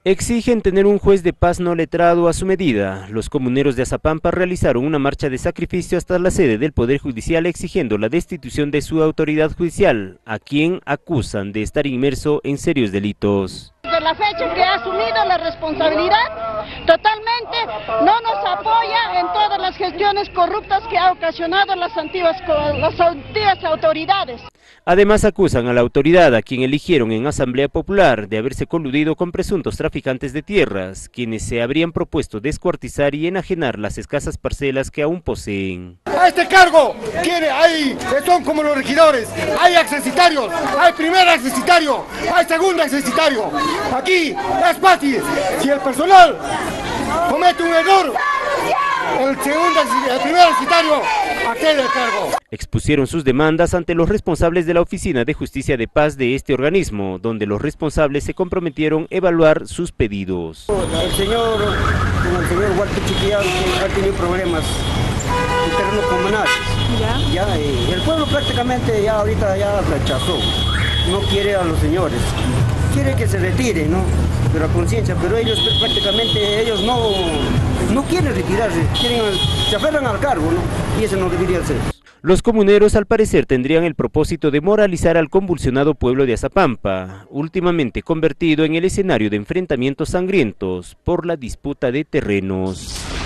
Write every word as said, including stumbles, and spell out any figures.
Exigen tener un juez de paz no letrado a su medida. Los comuneros de Azapampa realizaron una marcha de sacrificio hasta la sede del Poder Judicial exigiendo la destitución de su autoridad judicial, a quien acusan de estar inmerso en serios delitos. De la fecha que ha asumido la responsabilidad, totalmente no nos apoya en todas las gestiones corruptas que ha ocasionado las antiguas, las antiguas autoridades. Además acusan a la autoridad, a quien eligieron en Asamblea Popular, de haberse coludido con presuntos traficantes de tierras, quienes se habrían propuesto descuartizar y enajenar las escasas parcelas que aún poseen. A este cargo quiere, hay, son como los regidores, hay accesitarios, hay primer accesitario, hay segundo accesitario. Aquí es fácil, si el personal comete un error, el segundo, el primer accesitario accede al cargo. Expusieron sus demandas ante los responsables de la Oficina de Justicia de Paz de este organismo, donde los responsables se comprometieron a evaluar sus pedidos. El señor, como el señor Walter Chiquillán, ha tenido problemas en terrenos comunales. ¿Ya? Ya, eh, el pueblo prácticamente ya ahorita ya rechazó, no quiere a los señores, quiere que se retire, ¿no? Pero a conciencia, pero ellos prácticamente ellos no, no quieren retirarse, quieren, se aferran al cargo, ¿no? Y eso no debería ser. Los comuneros al parecer tendrían el propósito de moralizar al convulsionado pueblo de Azapampa, últimamente convertido en el escenario de enfrentamientos sangrientos por la disputa de terrenos.